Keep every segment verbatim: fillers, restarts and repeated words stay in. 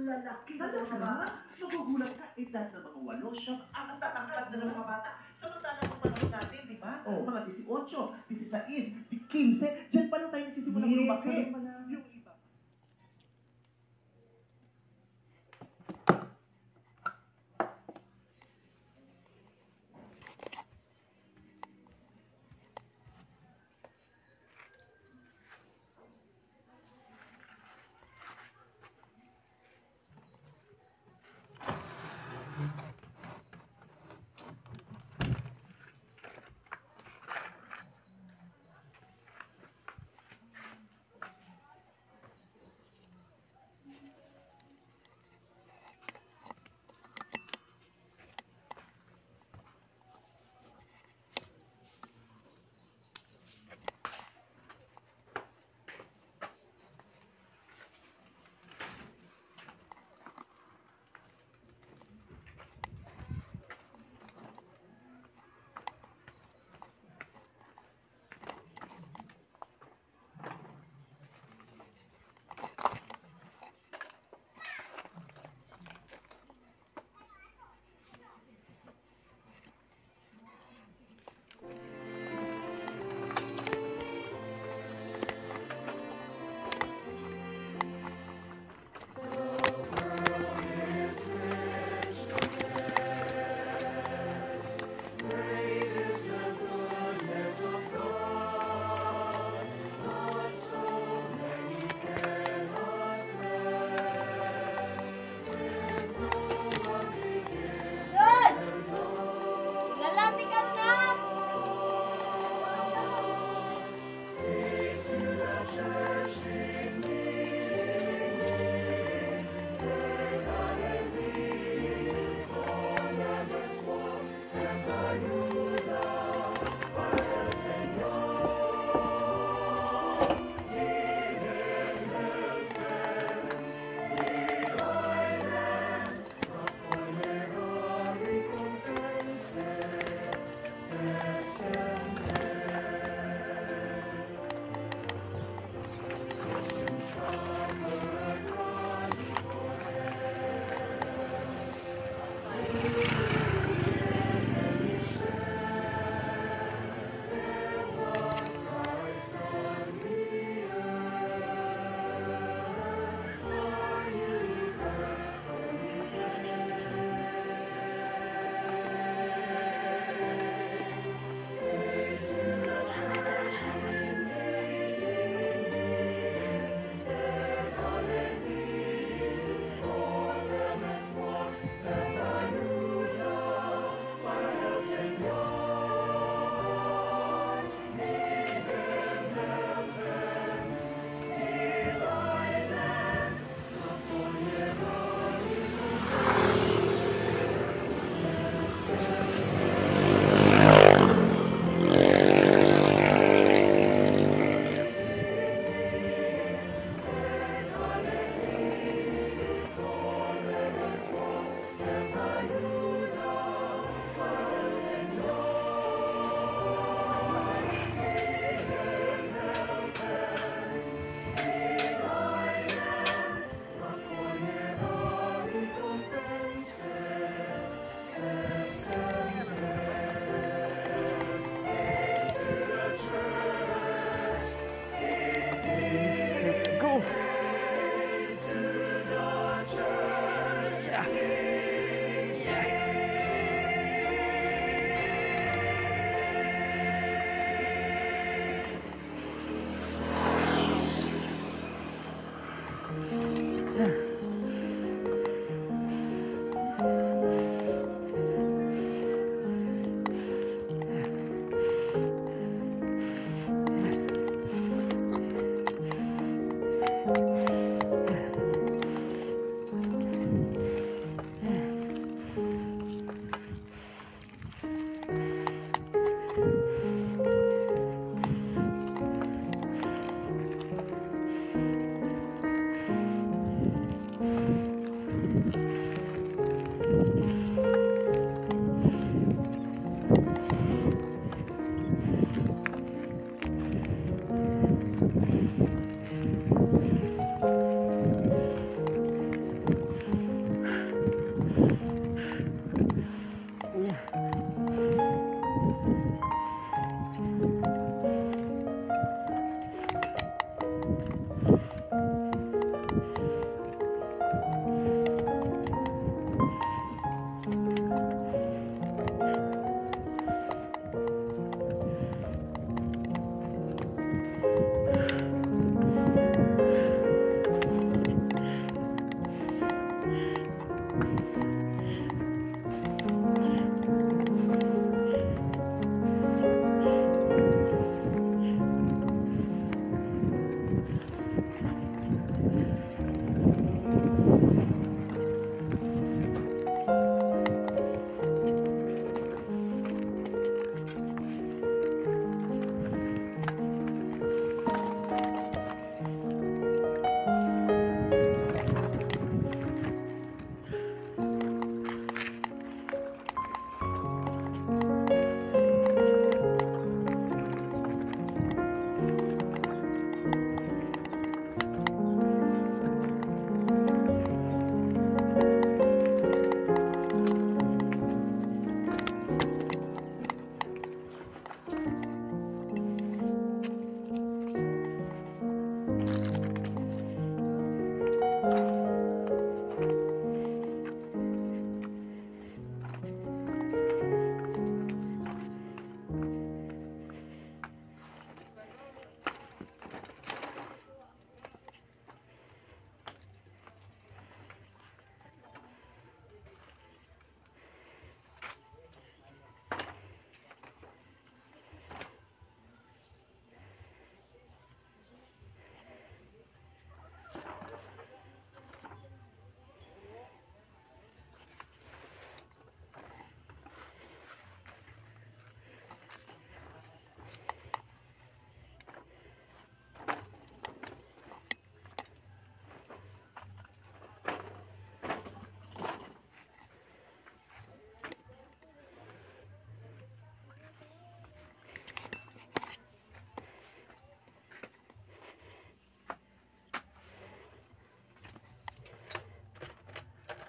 lalaki na ng mga bata. Nagugulat ka, edad na mga walo, siyang ang tatangkad na ng mga bata. Samantalang ang panahon natin, di ba? Oh. Mga eighteen, sixteen, fifteen, dyan pa lang tayo nagsisimula Yes, lumaki. ganun pala. Yung iba.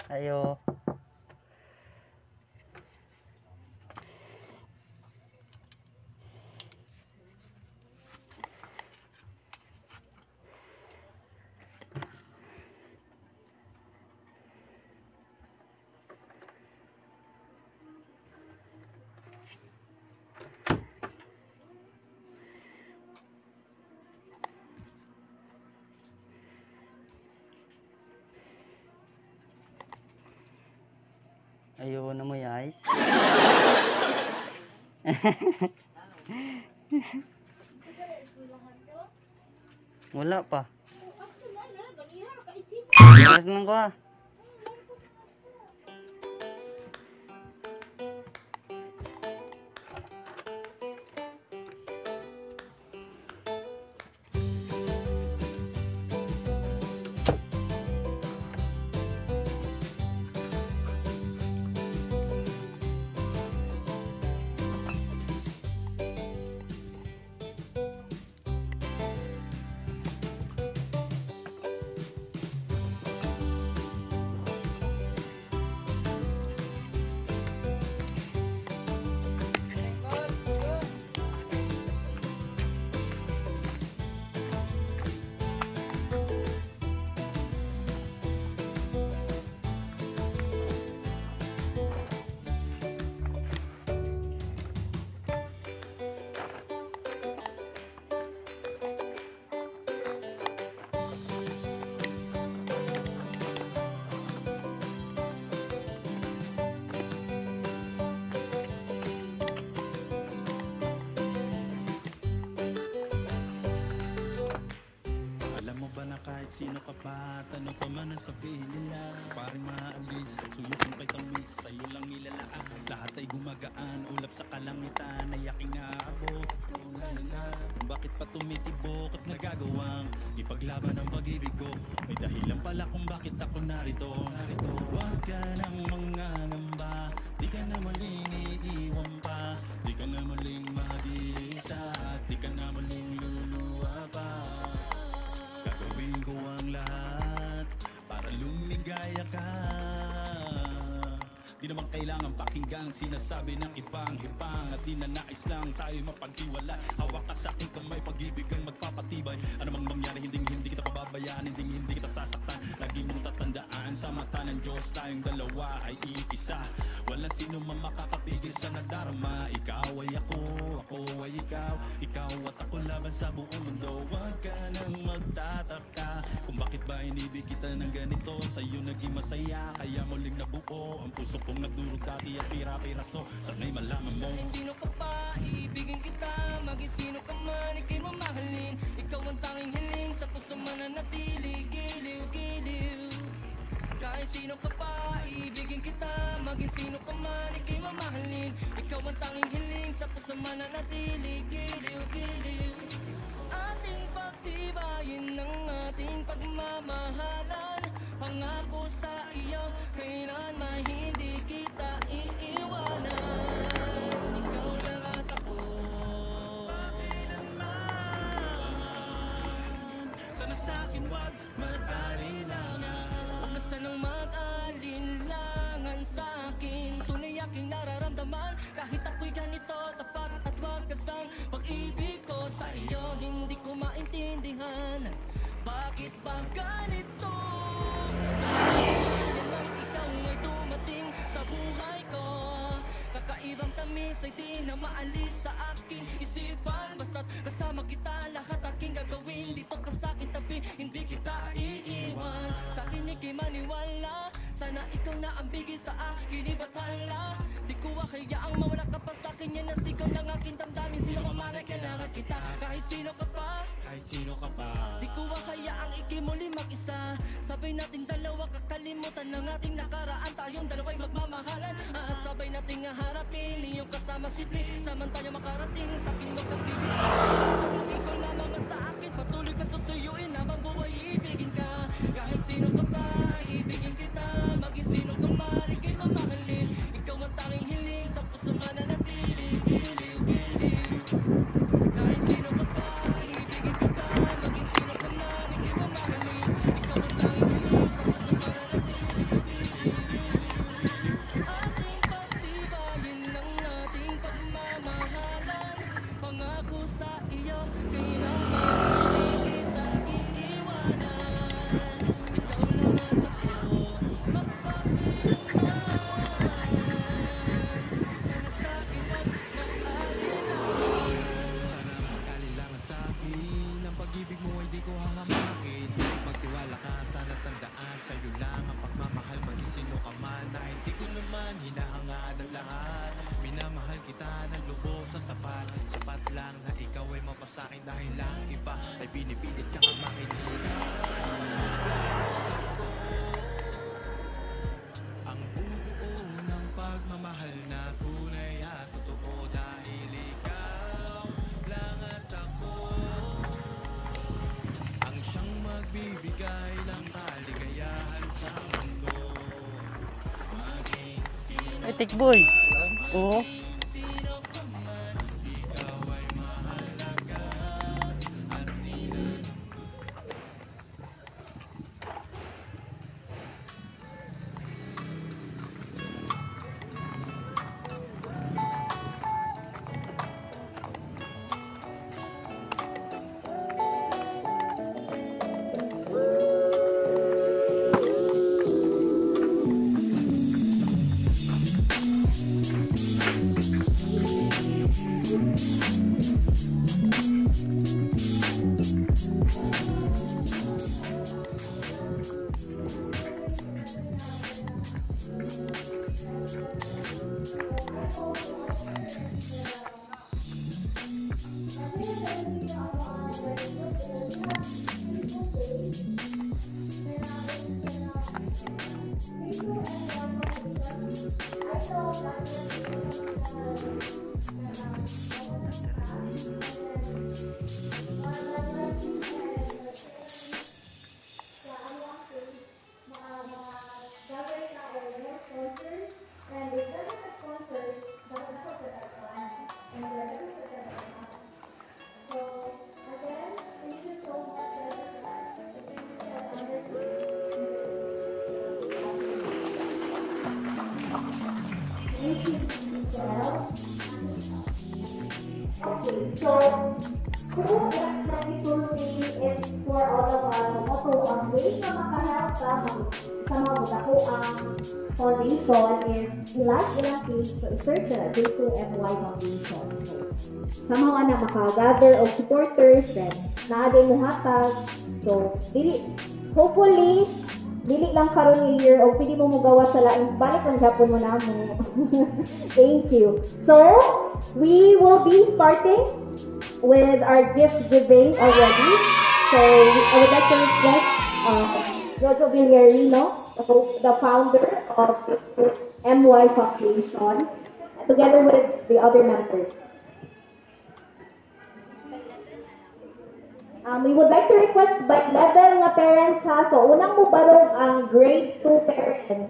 Ayo. Ayaw na mo guys. Wala pa. Oras lang ko ah. Sino ka pa? Tanong pa man ang sabihin nila. Paring maalis, suyok ang kay tamis. Sa'yo lang nilalaan, lahat ay gumagaan. Ulap sa kalangitan, ay aking aabot. Bakit pa tumitibok at nagagawang ipaglaban ang pag-ibig ko? May dahilan pala kung bakit ako narito. Narito. Huwag ka nang mangangamba, di ka na maling iiwan pa. Di ka na maling mag-iisa, at di ka na maling luluwa pa. Gagawin ko ang lahat para lumigaya ka. Di naman kailangan pakinggan sinasabi ng ibang hibang. At di na nais lang tayo mapaghiwala. Hawak ka sa aking kamay, pag-ibig ang magpapatibay. Ano mang mangyari, hindi hindi kita pababayaan, hindi hindi kita sasaktan. Lagi mong tatandaan, sa mata ng Diyos tayong dalawa ay iisa. Walang sino man makakapigil sa nadarama. Ikaw ay ako, ako ay ikaw. Ikaw at ako laban sa buong mundo. Huwag ka nang magtataka kung bakit ba inibig kita ng ganito. Sa'yo naging masaya, kaya muling nabuo ang puso kong nagdurog dati at pira-piraso. Sana'y malaman mo sino ka pa, iibigin kita. Maging sino ka man, ika'y mamahalin. Ikaw ang tanging hiling, sa puso mananatili. Giliw-giliw. Kahit sino ka pa, iibigin kita. Maging sino ka man, ika'y mamahalin. Ikaw ang tanging hiling, sa puso mananatili. Giliw-giliw. Ating pagtibayin ng ating pagmamahalan. Pangako sa iyo, kailanman hindi kita iiwanan. Ikaw lang at ako. sana sa'kin wag mag-alinlangan. Huwag ka sanang mag-alinlangan sa'kin. Tunay aking nararamdaman, kahit ako'y ganito, tapat at wagasang pag-ibig ko sa iyo, hindi ko maintindihan. Bakit ba ganito? Kaya lang ikaw ay dumating sa buhay ko. Kakaibang tamis ay di na maalis sa aking isipan. Basta't kasama kita, lahat aking gagawin. Dito ka sa'kin tabi, hindi kita iiwan. Sa'kin ika'y maniwala, sana ikaw na ang bigay sa akin ibatala. Di ko akayaang mawala ka pa sa'kin, yan ang sigaw ng aking damdamin. Sino ka man ay kailangan kita, kahit sino ka pa. Kahit sino ka pa, Di ko akayaang ika'y muli mag-isa. Sabay nating dalawa, kakalimutan ng ating nakaraan. Tayong dalawa'y magmamahalan, at sabay nating harapin. Iyong kasama simple, samantala makarating. Sa'kin wag kang bibitaw, ikaw lamang ang sa akin. Patuloy ka susuyuin habang buhay ibigin ka. Kahit sino ka pa, ibigin kita. Maging sino ka man, ika'y mamahalin. Ikaw ang tanging hiling, sa puso mananatili. Giliw, giliw. Kahit sino ka pa, ibigin kita. Maging sino ka man, ika'y mamahalin. Ikaw ang tanging hiling, sa puso mananatili. Giliw. kita ng lubos at tapat. Sapat lang na ikaw ay mapasakin dahil lang iba ay pinipilit kang makinig. Ang bubuo ng pagmamahal na tunay at totoo dahil ikaw lang at ako ang siyang magbibigay ng kaligayahan sa mundo. Maging sino Eh, tikboy. Oo. sino ka man, ikaw ay mahalaga at nilalang. Okay, so kung electronic tooling is for all of us, also ang way na makahelp sa mga sa mga butako ang foundation is i-like ilang page, so i-search na J two M Y Foundation. So, somehow na makagather of supporters, then naaday mo hatag. So, dili, hopefully, dili lang karon ng year o pwede mo magawa sa laing balik ang gapon mo na mo. Thank you. So, we will be starting with our gift giving already. So, I would like to request uh, Jojo Villarino, the founder of M Y Foundation, together with the other members. Um, we would like to request by level nga parents ha. So, unang mo barog ang grade two parents.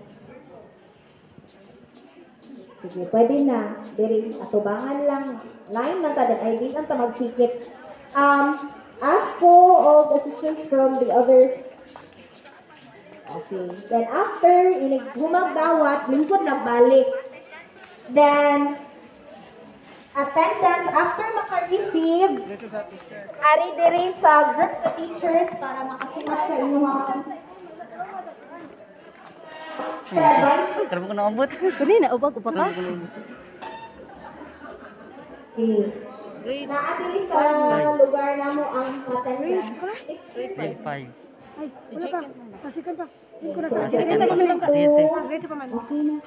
Sige, pwede na. Diri, atubangan lang. Line lang tayo. Ay, di lang ta magsikit. Um, ask po of assistance from the other. Okay. Then after, inig humagdawat, lingkod na balik. Then, attendance after maka-receive, ari diri sa group sa teachers para makasimat sa inyong Karbo ko na ambot. Kani na ubag upa ka? Okay. Naatili sa lugar na mo ang attendance. Grade five. Ay, wala pa. Pasikan pa. Hindi ko na sa. Pasikan Sige, sa kami lang pa. kasi. Sige. Grade pa man. Okay na.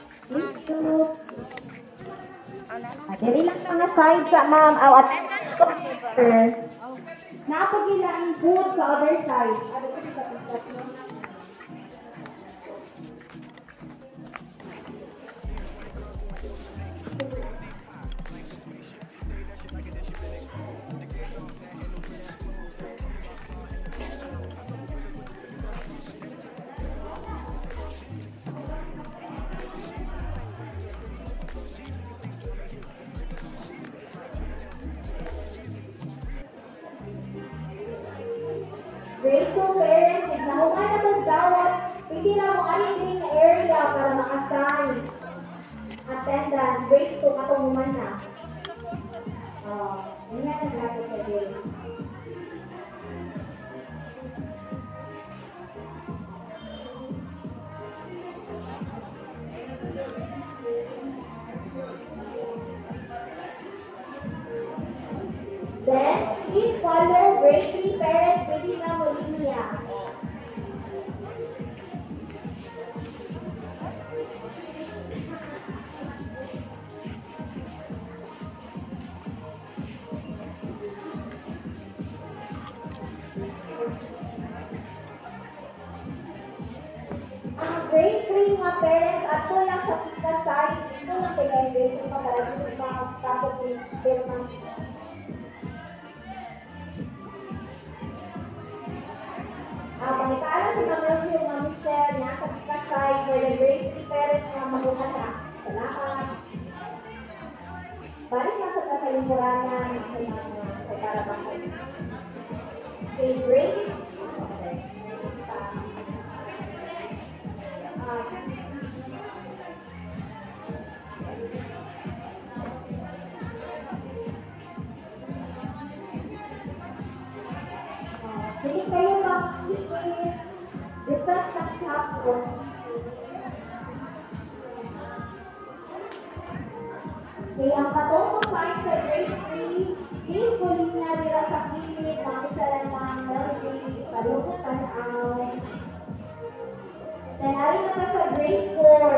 Ah, diri lang mga side sa ma'am. Aw, attendance officer. Napagila ang food sa other side. Ano ko sa pagkat mo? Grade two parents, nahuman na mong dawat, hindi na mo alin din na area para ma-assign. Attendance, grade two, katong human na. Oh, yun na ang grabe sa grade. Then, please follow grade three parents pwede na mo linya. parents at to lang sa kita side, ito lang pag-graduation pa para dito mga tapos yung pirma. Ah, pangitaanan si Ma'am yung Ma'am Michelle na sa kita side for the grade three parents na magunan na. Salamat. Balik lang sa kasalimuranan sa mga sa karabahan. Okay, grade. Ah, Hindi kayo mag-isip. Research ng chapter. Okay, ang patungkol sign sa grade three, please kulit na nila sa pilit, makisala ng melody, palunod tanaw. Sanari naman sa grade four.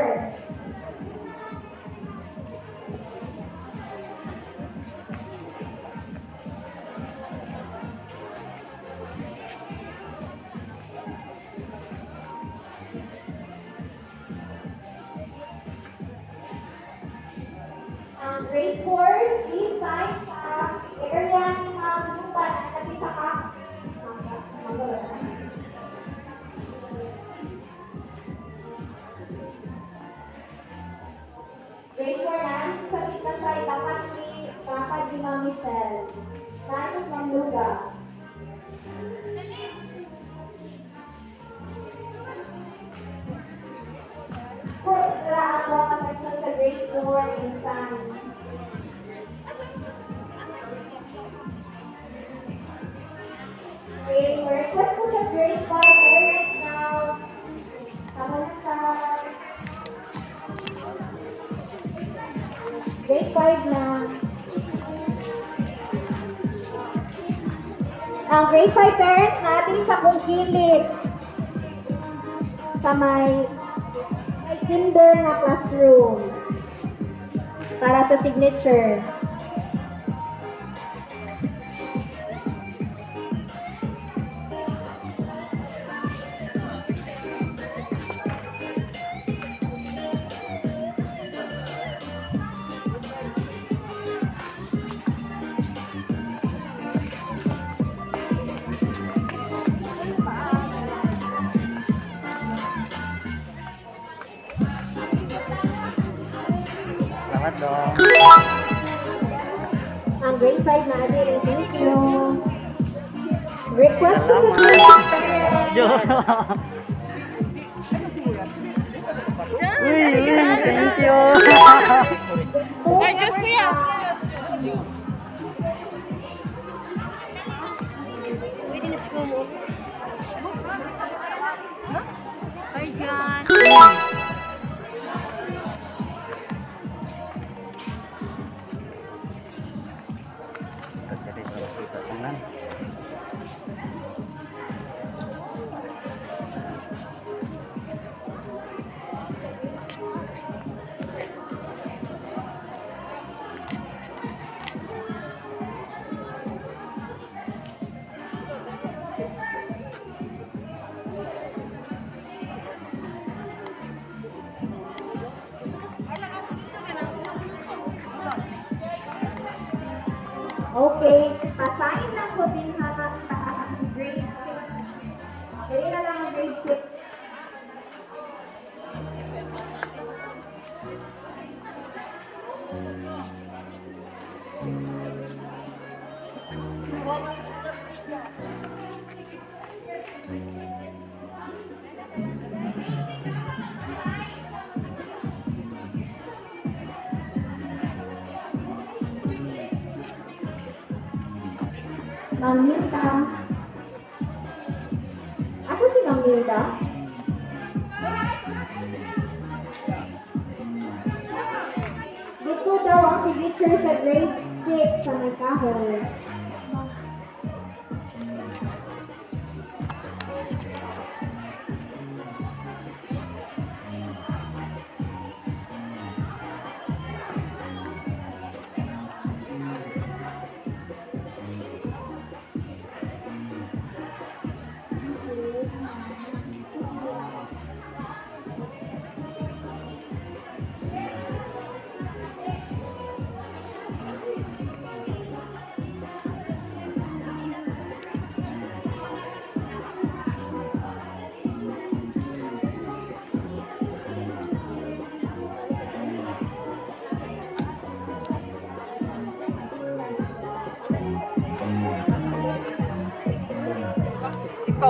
Ang grade four, please sign sa area ng mga lupa na nakita ka. Grade four na, sa kita sa itapat ni Papa di Ma'am Michelle. Tanis Mamluga. Kung sila ako ang sa grade four in science. Okay, request ko sa grade five parents now. Tama na sa grade five na. Ang grade five parents natin sa kung kilid sa may may kinder na classroom para sa signature. Salamat dong. Ang grade five na rin, thank you. Request ko sa Salamat. parents. Jo. Uy, uy, thank you. Ay, Diyos kuya! Witness ko mo. Hi, John. Jadi kalau kita tenang. Okay, pasahin lang ko din ha ang grade six. Dali na lang ang grade six. Ma'am Milda. Ako si Ma'am Milda. Gusto daw ang signature sa grade six sa may kahon.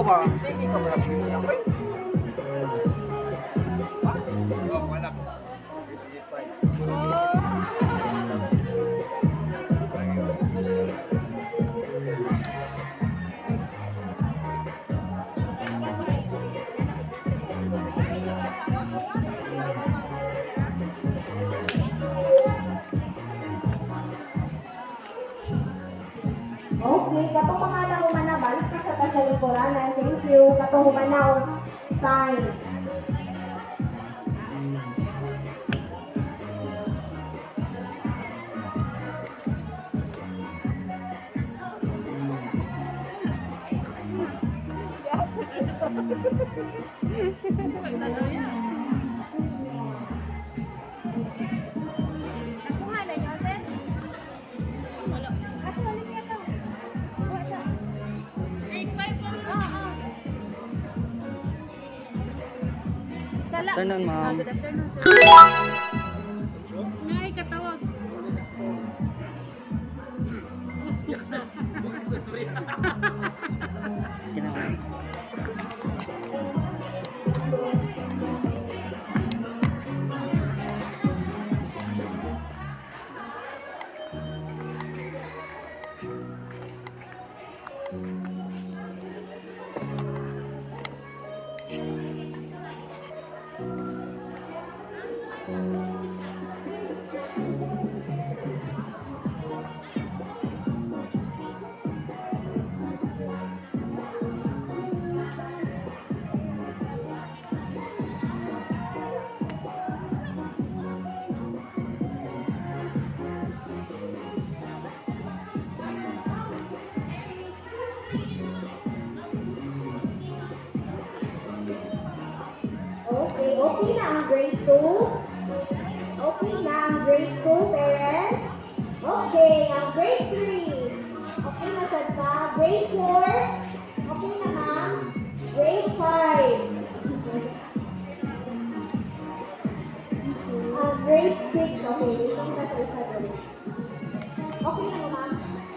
ikaw ba? Sige ka ba? Okay. Oh, wala ko. Okay, katong mga nahuman na balik ka sa kasalikuran. Thank you. Katong human na o sign. Nakuha na niyo, sir? Wala. Ako, wala niya to. Kuha siya. Grade five lang. Oo, oo. Si Sala. Good afternoon, ma'am. Ah, good afternoon, sir. Ngay, katawag. Ginawa. Okay, okay na ang grade two. Okay na ang grade two, parents. Okay, ang grade three. Okay na sa ta. Grade four. Okay na ma'am. Grade five. Ang grade six. Okay, dito kita sa isa doon. Okay na ma'am.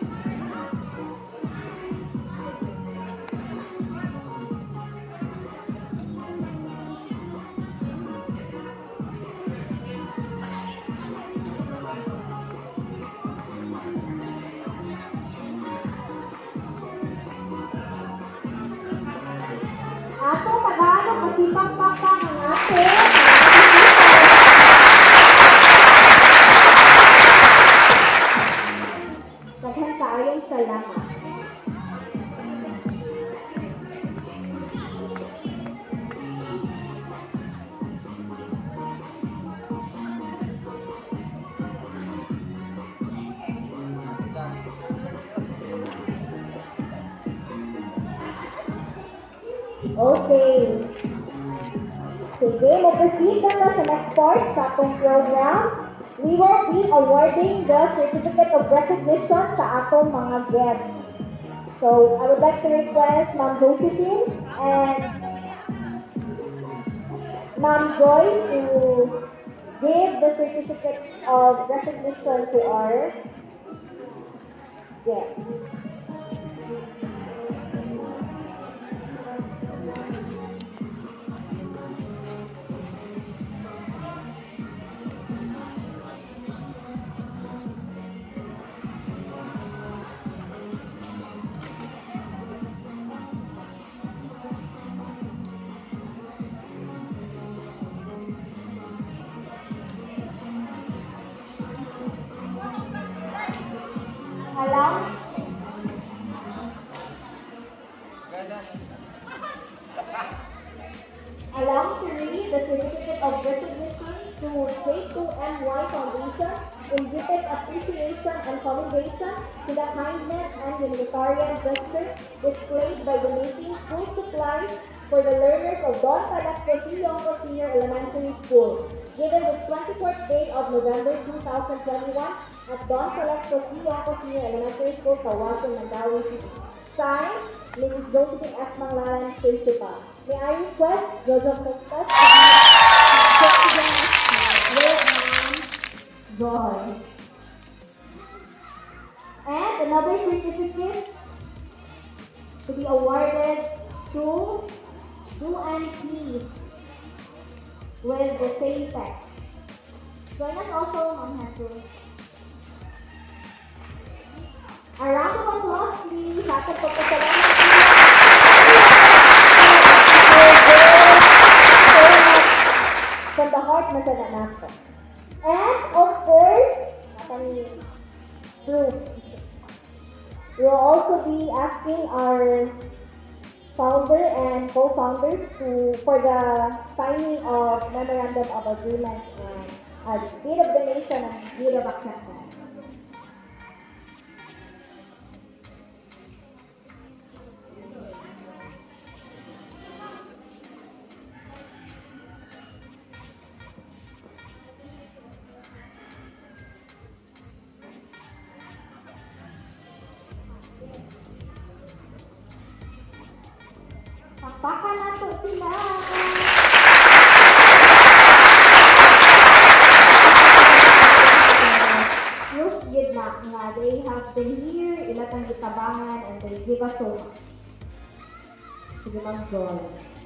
Ato Tagalog masipag-pakpak ang ato. Daghan kaayon salamat. Okay. Sige, mag-proceed na to sa next part sa atong program. We will be awarding the Certificate of Recognition sa atong mga guests. So, I would like to request Ma'am Josephine and Ma'am Joy to give the Certificate of Recognition to our guests. Hello? Allow to read the Certificate of Recognition to K two M Y Foundation in deepest appreciation and commendation to the kindness and humanitarian gesture displayed by donating school supplies for the learners of Don Calacto Siyongko Senior Elementary School, given the twenty-fourth day of November two thousand twenty-one at Don Calacto Siyongko Senior Elementary School, Kawasan, Mandawi City. Signed, Missus Josephine S. Manglalan, Principal. May I request Joseph Costas to be President with Ma'am Joy. And another certificate to be awarded do, do and please with the same text. Join us also on Hesel. A round of applause, please. Ating pagpasalamat from the heart na sa nato. And of course, natang proof. We will also be asking our founder and co-founders to for the signing of memorandum of agreement and a deed of donation and deed of acceptance. Pakpakan nato sila! Proof yun na nga they have been here, ilatang gitabangan, and they give us so much. Sige mag-joy.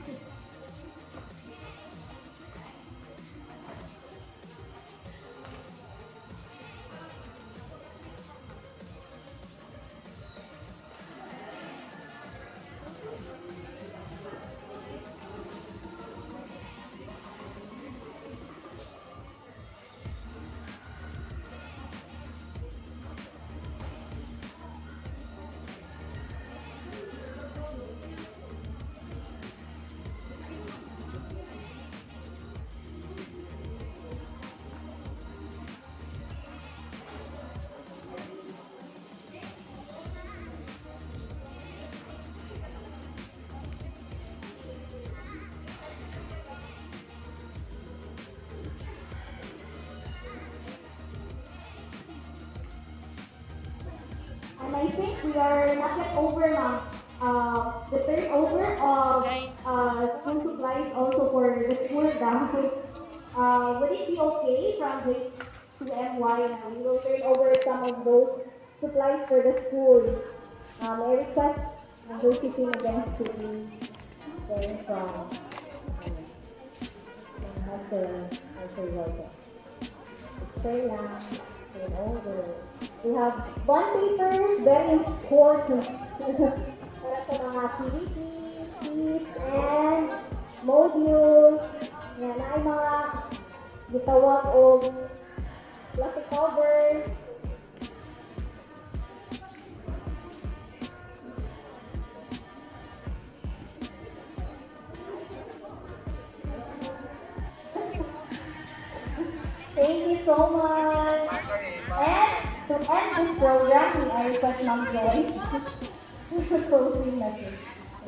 And I think we are not yet over now. Uh, the turnover of uh, school supplies also for the school down. Uh, would it be okay from grade to M Y now? We will turn over some of those supplies for the school. Um, I request negotiating against to be then from after after work. Turn lang, turn over. We have bond papers, very important para sa mga activities, sheets, and modules. Yan ay mga gitawag o plastic cover. Thank you so much. And to end this program, I request Ma'am Joy to closing message.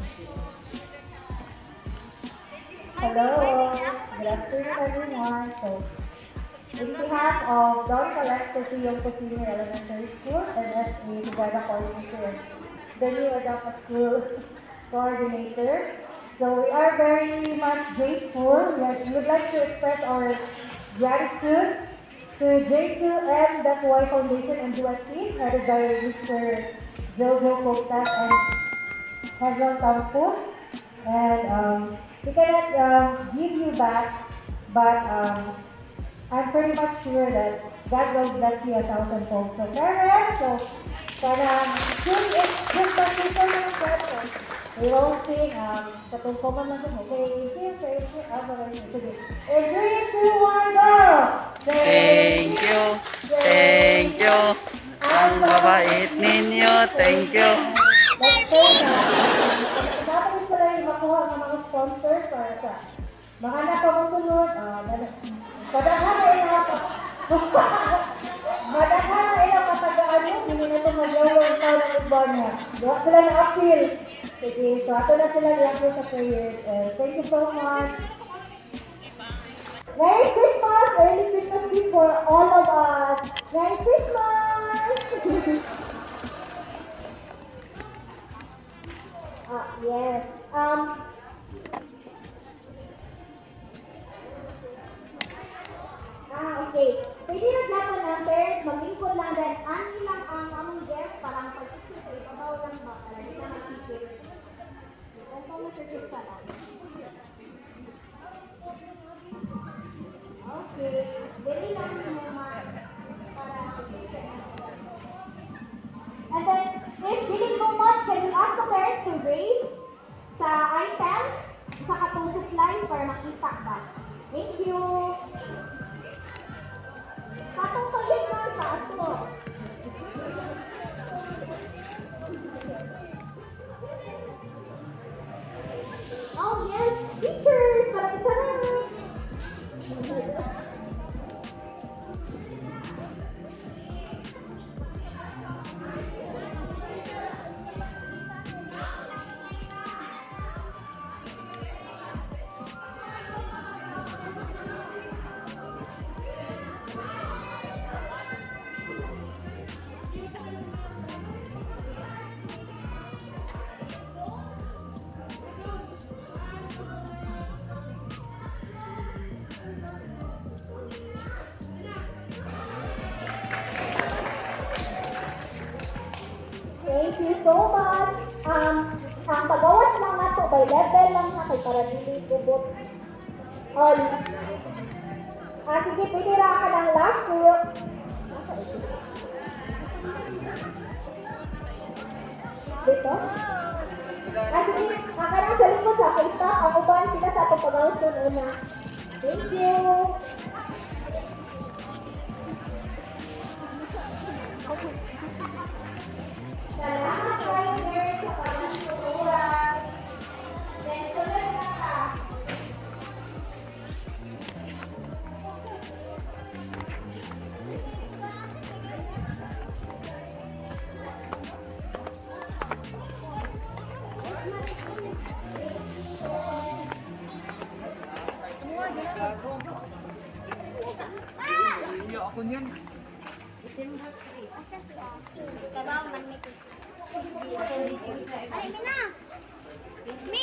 Hello, good afternoon everyone. So, in behalf of Don Collector Yonko Senior Elementary School and S A Brigada Coordinator, the new Adapa School Coordinator, so we are very much grateful. We would like to express our gratitude to J two and the Y Foundation and U S C, headed by Mister Jojo Costa and Hazel Tampus. And um, we cannot um, give you back, but um, I'm pretty much sure that God will bless you a thousandfold. So, parents, so, para soon it's just a people ng person. We will sing, um, katungkuman lang sa mga, thank you, thank you, ah, maraming, sige. In three, two, one, go! Thank you, thank you. Ang babait ninyo, thank you. Let's go na. Dapat pala yung makuha ng mga sponsors para sa mga nakamusunod. Madahan na ilang Madahan na ilang katagaan yung hindi na ito mag-lower ang tao ng iba niya. Diba sila na-appeal. Sige, so ato na sila i-appeal sa prayers. Thank you so much. Merry Christmas! Early Christmas Eve for all of us! Merry Christmas! Ah, yes. Um, ah, okay. Pwede na dapat ng parents, mag-lingkod lang din. Ano lang ang among guest, parang pag-isip sa ibabaw lang ba? Para di na mag-isip. Ito mo Thank you. Katong pagay na sa ato. Oh yes, teachers! Maraming salamat! Thank you so much. Um, ang pagawas lang nato by level lang na kay para dili kubot. All. Ah, sige, pwede ra ka ng last group. Dito? Ah, sige, ang kanang sa likod sa kita, ang uban sila sa atong pagawas nun una. Thank you. Salamat kayo, girls, sa pagsusuran. Then, tuloy na ka. Iya ako niyan. Kabaw man mi. Ay, mi na. Mi.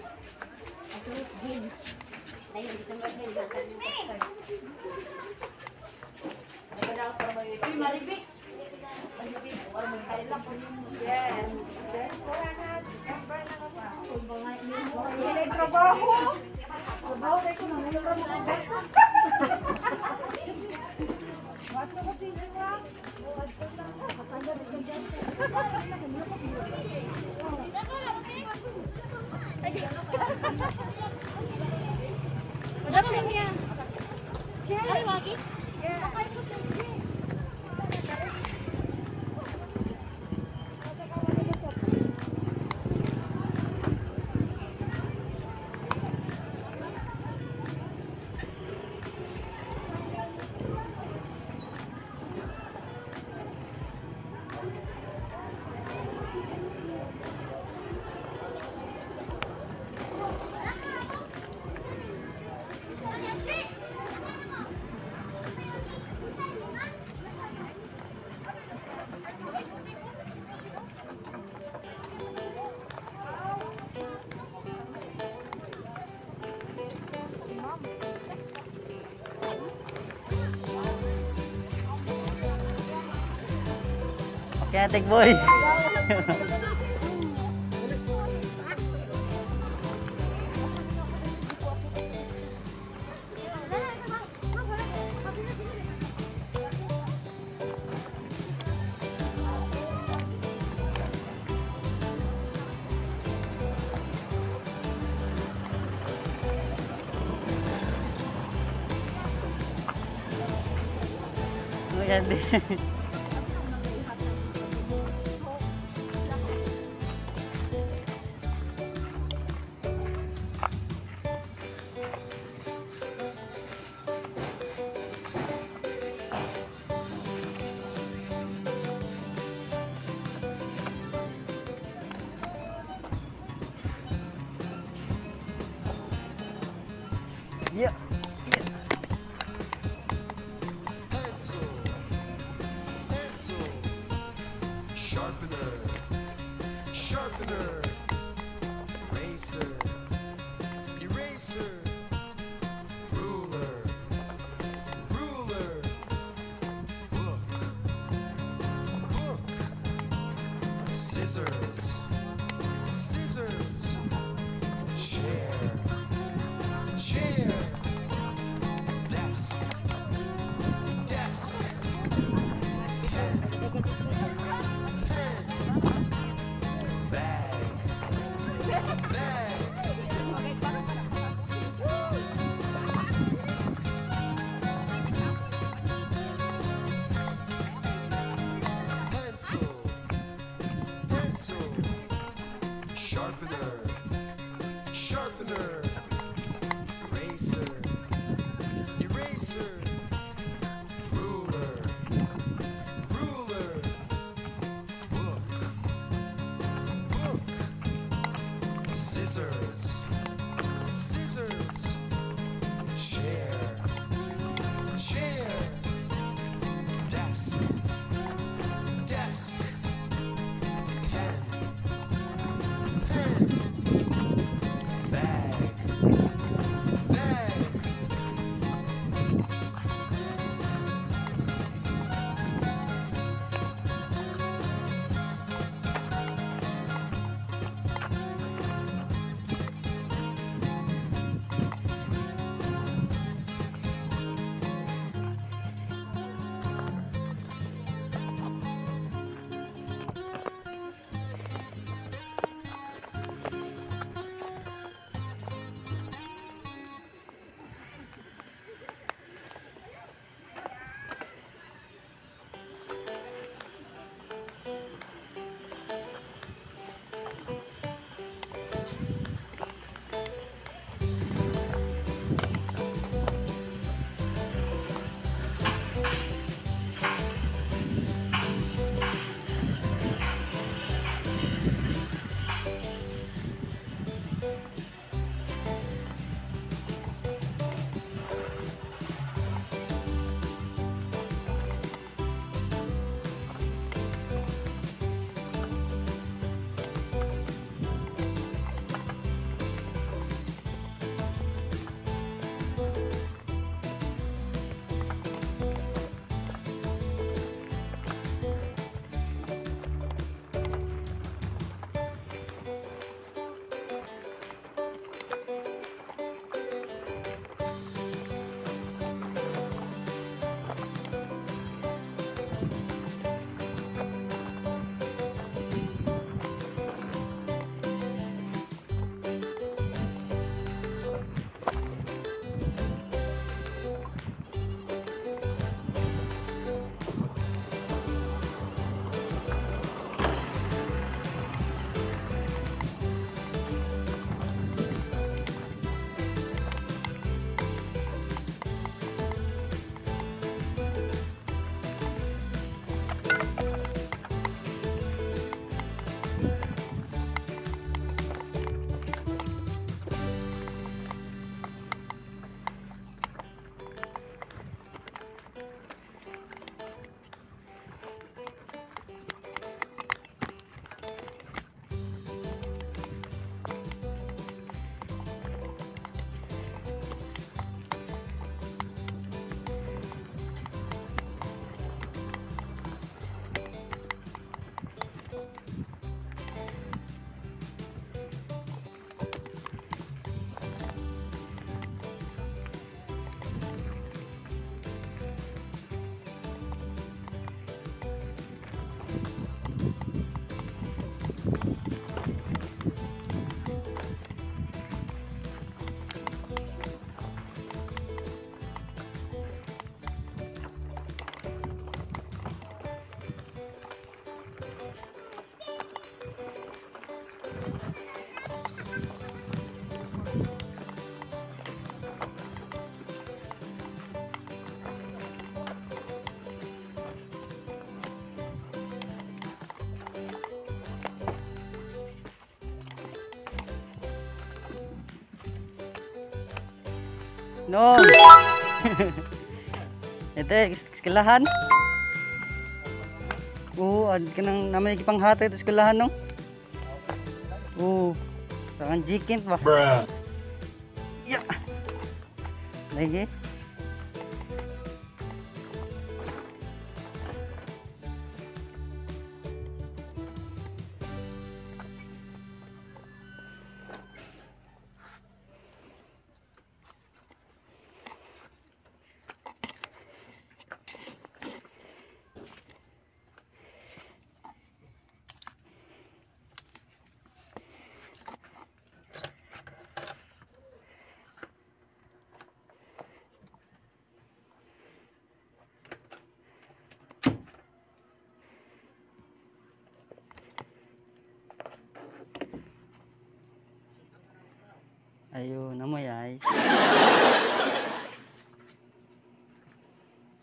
Mi. Maribik. Yes. Yes, kurangan. May trabaho. Trabaho na ko nang Madam niya. Share lagi? Yeah. Kaya tek boy. Maganda. Yeah. Pencil, pencil, sharpener, sharpener, eraser, eraser, ruler, ruler, book, book, scissors, scissors, chair, chair, desk, desk, pen, pen, bag, bag, razor, ruler, ruler, book, book, scissors, scissors, chair, chair, desk, desk, pen, pen, bag, bag. No. Ito, eskwelahan. Oo, ad ka nang naman yung panghati ito eskwelahan, no? Oo. Sa kang jikint ba? Bruh. Yeah. Lagi.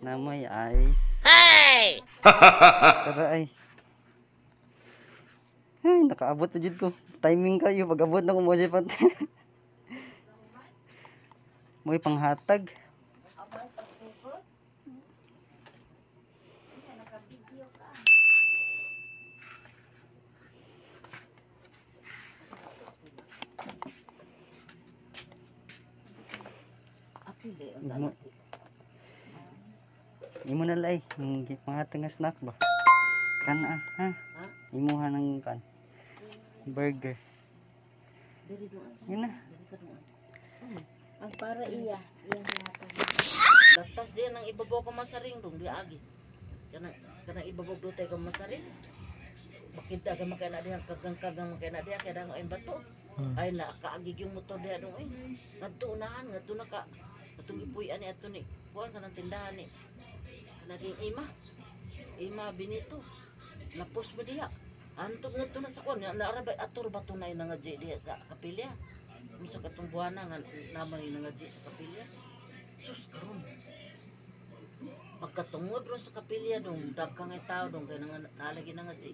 na may ice. Hey! Tara ay. Ay, nakaabot pa dyan ko. Timing kayo, pag-abot na ko mo siya pati. May panghatag. Imo, imo na lay, yung panghatag nga snack ba? Kan ah, ha? Imuha ng kan. Burger. Yun na. Ang para iya, iyang hatag. Batas dia nang ibabaw ka masaring dong dia agi. Kana kana ibabaw do tay ka masaring. Bakit ka makaya na diha kagang-kagang makaya na diha kaya nga bato. Ay na kaagi yung motor dia dong eh. Ngadto unahan ngadto na ka. Katong ipuy ani ato ni. Kuan kanang tindahan ni. Naging ima. Ima Benito. Lapos mo diha. Antog na to na sa kon, naarabay ator ba to na yung nangadji diha sa kapilya. Kung sa katong buwana nga naman yung nangadji sa kapilya. Sus, karon. Pagkatungod ron sa kapilya dong, daghang ay tao dong, kaya nang nalagi nangadji.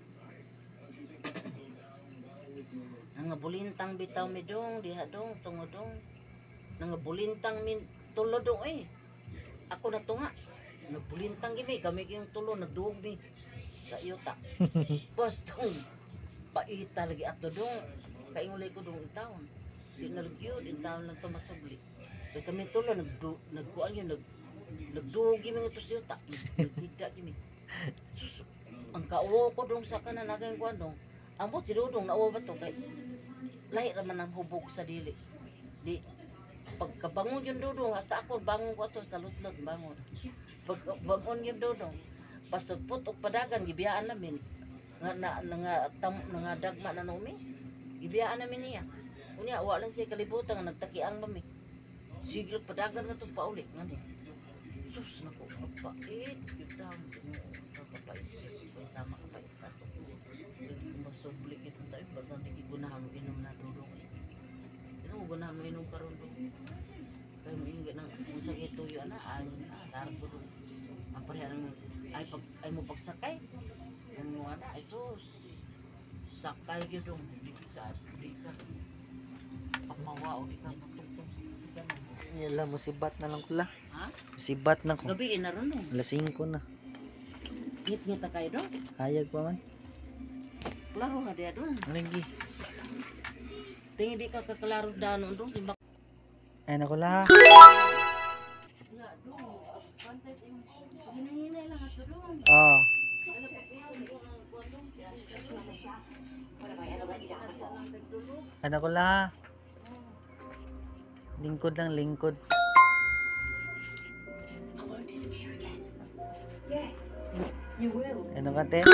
Nangabulintang bitaw mi dong, diha dong, tungod dong. Nangabulintang min tulo dong eh. Ako na to nga. Nagulintang gimi, kami yung tulo, nagduog mi. Sa iyota. Bos dong. Paita lagi ato dong. Kaingulay ko dong taon. Di nalagyo, di taon lang to masubli. Kaya kami tulo, nagkuan yun, nag, nagduog gimi nga to sa iyota. Nagdida gimi. Sus, ang kauwo ko dong sa kanan, naging kuan dong. Ang bot si Dudong, nauwa ba to? Kay, lahi raman ang hubog sa dili. Di, pagkabangon yung Dudong, hasta ako, bangon ko to, talutlot, bangon. Pagbangon yung Dudong, pasugpot o padagan gibiyaan namin nga na nga tam nga dagma na nomi gibiyaan namin niya unya wa lang siya kalibutan nga nagtakiang kami sigil padagan nga to pauli ngani sus nako kapait bitaw kapait sama kapait tato masubli kit tayo baga nagigunahan mo inom na Dudong ino gunahan mo inom karon do kay mo ingi nang unsa gituyo ana ay darbo do aparehang ay pag ay mo pagsakay ano ana ay sus sakay gyud dong di sa di sa pamawa o di ka matungtong sa ganan Yala, musibat na lang kula. ha Musibat na ko. gabi na ron no alas singko na. ngit ngit ta kay do Hayag pa man. klaro nga dia dong Lagi. tingi di ka kaklaro danon dong simbak Ay na kula. na dong pantes imong hinahinay lang ato dong Oh. Ano ko la? Lingkod lang, lingkod. Ano ka, te?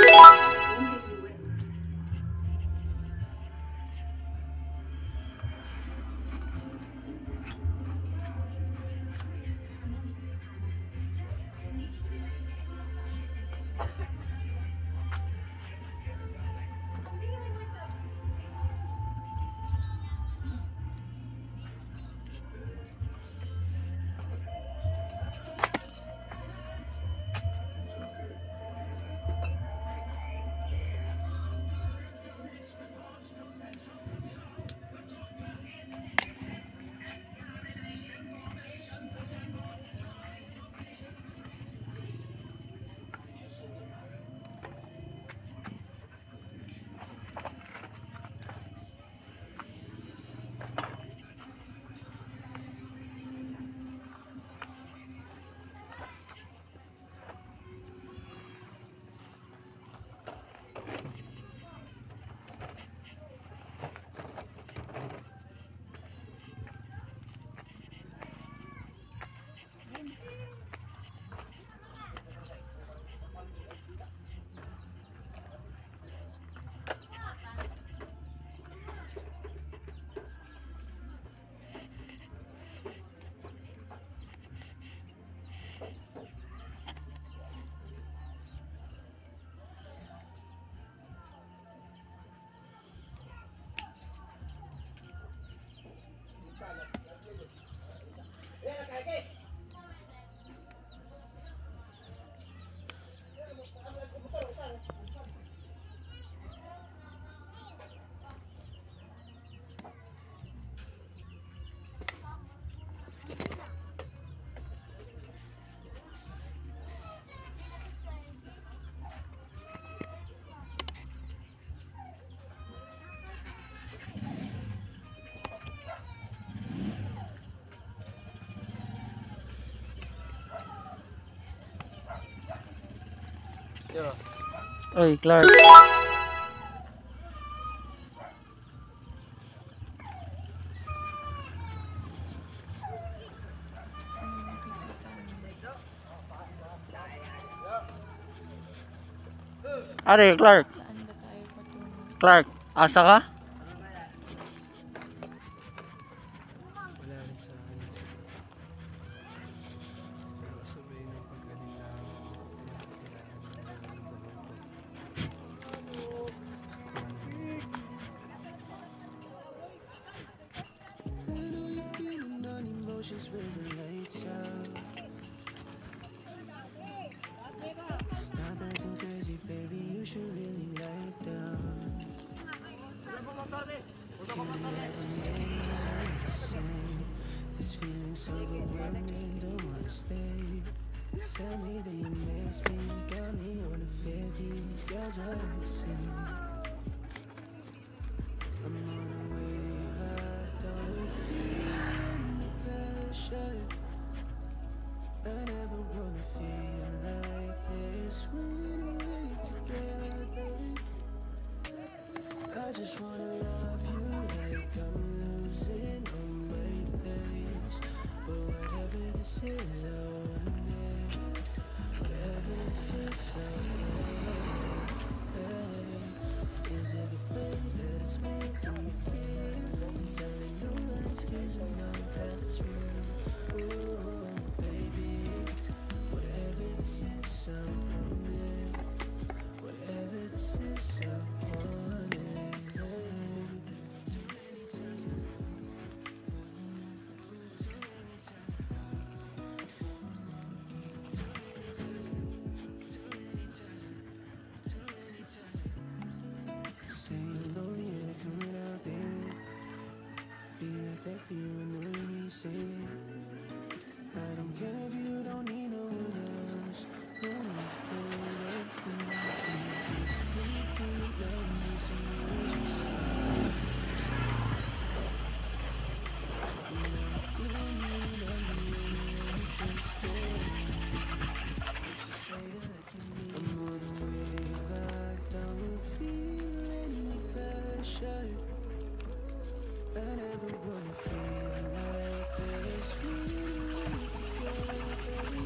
Yo. Oy, Clark. Are, Clark. Saan ba tayo patungo? Clark, asa ka? Wala rin sa akin ang sagot. Pero kasabay ng pag-alinlangan ay ang katiyakan ng nararamdaman ko. Kung ano man ito. I know you're feeling on emotions when the lights out. Stop acting crazy, baby, you should really light down. You never made me want to say this feeling's overwhelming, don't wanna stay. Tell me that you miss me, got me on the fifty, these girls are the same. I'm on a wave, I don't feel any pressure. I never wanna feel like this when we're together. I just wanna love you like I'm losing all my days. But whatever this is, I wanna live. Whatever this is, I wanna live. Is it the way that it's making me feel? I'm telling you lies 'cause I know that it's real. Ooh, baby, whatever this is, I wanna live. Whatever this is, I wanna live. Say you're lonely and you're coming out, baby. Be right there for you and know you need saving. I don't care if you don't need no one else. No one else. Six feet deep, love me some ways you stay. You don't need only anyone to stay. I'm on a wave, I don't feel any pressure. I never wanna feel like this when we're together.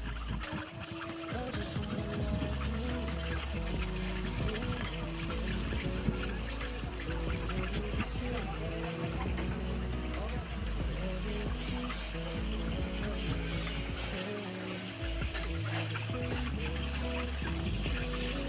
I just wanna love you like I'm losing all my days. But whatever this is, I wanna live. Whatever this is, I wanna live. Is it the way that it's making me feel?